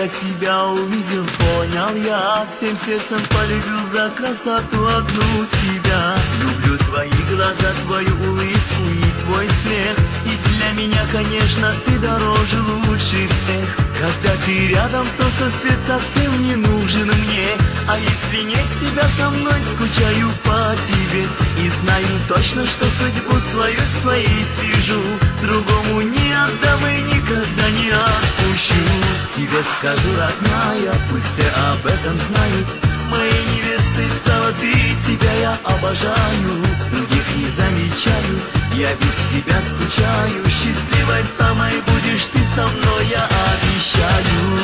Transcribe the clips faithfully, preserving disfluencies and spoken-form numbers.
только тебя увидел, понял я, всем сердцем полюбил за красоту одну тебя. Люблю твои глаза, твою улыбку и твой смех, и для меня, конечно, ты дороже лучше всех. Когда ты рядом, солнце свет совсем не нужен мне, а если нет тебя со мной, скучаю по тебе. И знаю точно, что судьбу свою с твоей свяжу, другому не отдам и никогда не отпущу. Тебе скажу, родная, пусть все об этом знают, моей невестой стала ты, тебя я обожаю. Других не замечаю, я без тебя скучаю. Счастливой самой будешь ты со мной, я обещаю.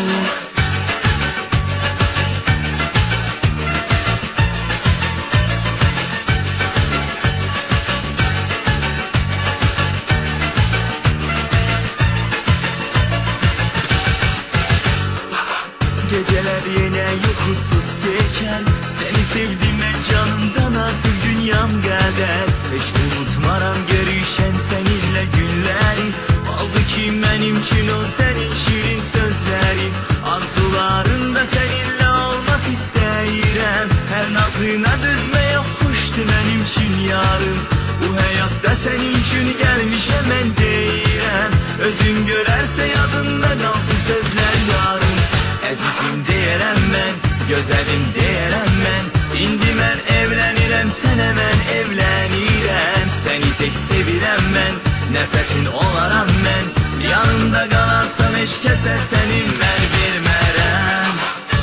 Geceler yine uykusuz geçer, seni sevdim ben canımdan artık dünyam kadar. Hiç unutmaram görüşen seninle günleri, oldu ki benim için o senin şirin sözleri. Arzularında seninle olmak isteyirem, her nazına düzme yok kuştu benim için yarım. Bu hayatta senin için gelmişem ben deyirem, özün görerse yadında kalsın sözler yarım. Əzizim deyərəm mən, gözəlim deyərəm mən, indi mən evlənirəm, sənə mən evlənirəm. Səni tek sevirəm mən, nəfəsin olaram mən, yanımda qalarsan heç kəsə səni mən vermərəm.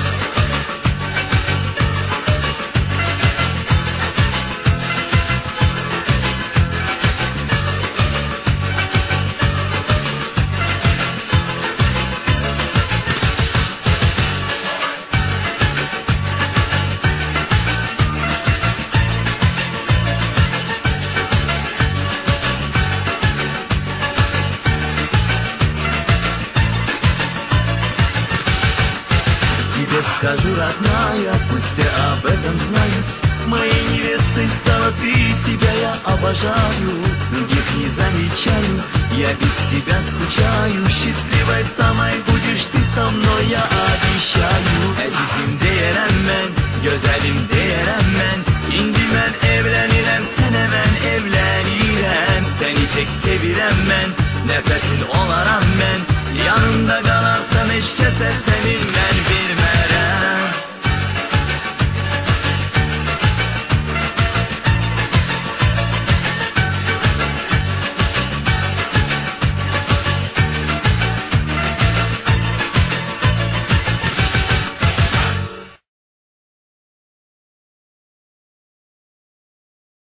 Тебе скажу, родная, пусть все об этом знают, моей невестой стала ты, тебя я обожаю. Других не замечаю, я без тебя скучаю. Счастливой самой будешь ты со мной, я обещаю. Əzizim deyərəm mən, gözəlim deyərəm mən, indi mən evlənirəm, sənə mən evlənirəm. Səni tek sevirəm mən, nəfəsin olaram mən, yanımda qalarsan heç kəsə